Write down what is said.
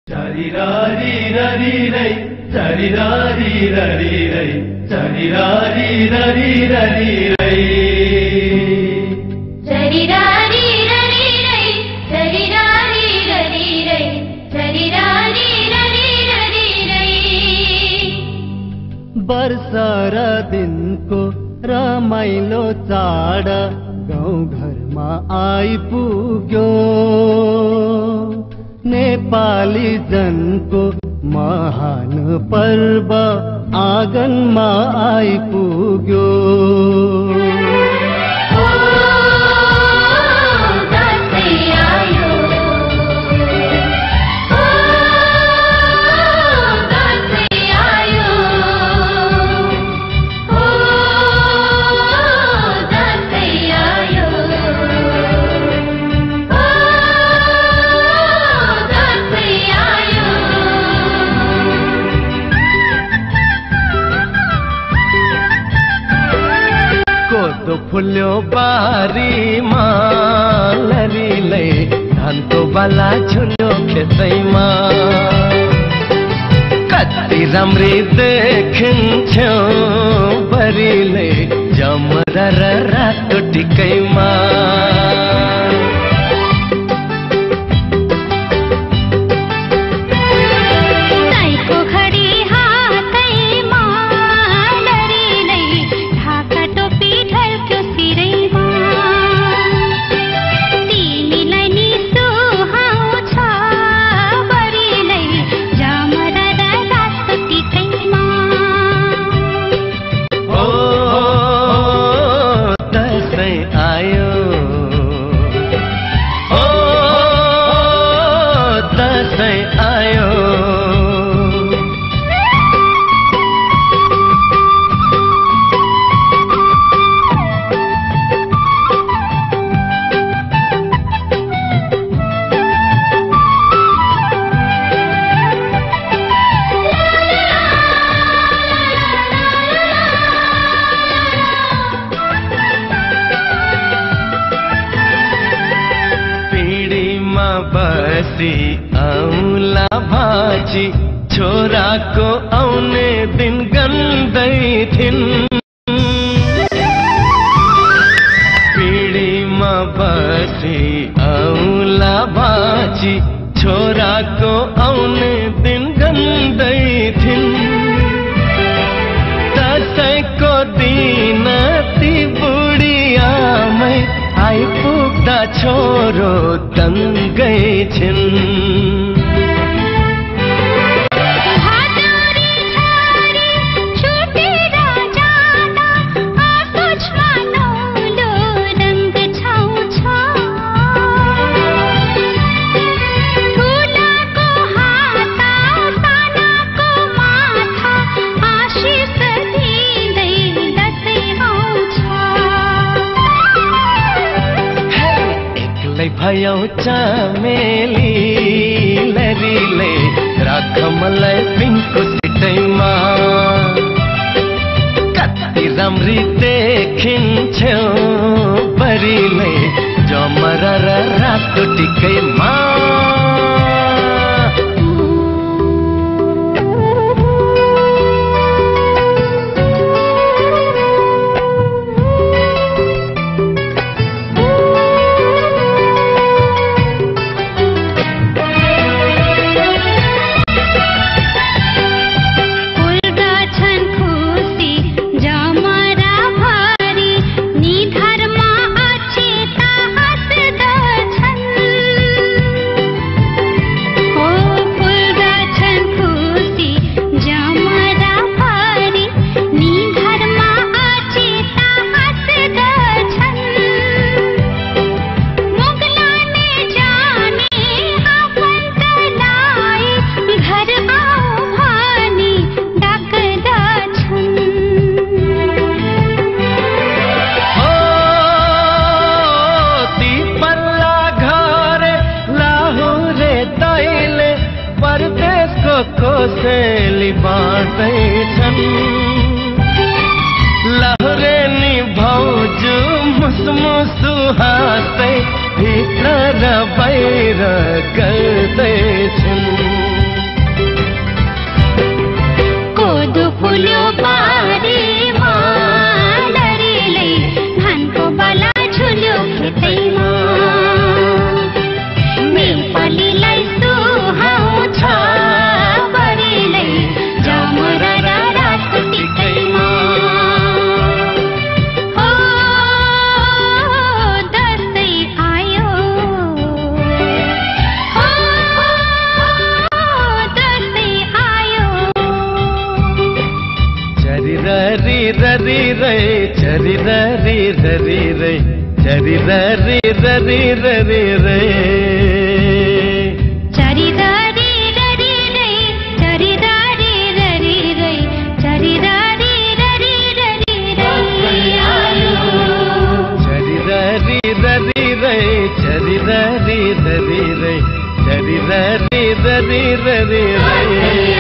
बरसारा दिनको रमाइलो चाड गाउँ घरमा आइपुग्यो, नेपाली जनको महान पर्व आँगनमा आइपुग्यो। फुल्यो बारीमा लरीले धानको बाला झुल्यो खेतैमा, कति राम्री देखिन्थ्यो बरीले जमरा र रातो टिकैमा। औला भाजी छोराको आउने दिन गन्दै थिन्, पिँढीमा बसी औला भाजी छोराको आउने दिन गन्दै थिन्। दसैँको दिन ती बुढी आमै आइपुग्दा छोरो दङ्गै छिन्। भयो चमेली लरीले राख मलाई पिङको सिटैमा, कति राम्री देखिन्थ्यो बरीले जमरा र रातो टिकैमा। कोसेली बाँड्दैछन् लहरे नि भाउजू मुसमुसु हाँस्दै भित्र र बाहिर गर्दैछन्। चरी ररी ररी ररी रे चरी ररी ररी रे चरी ररी ररी रे चरी ररी ररी ररी रे चरी ररी ररी रे चरी ररी ररी रे चरी ररी ररी ररी रे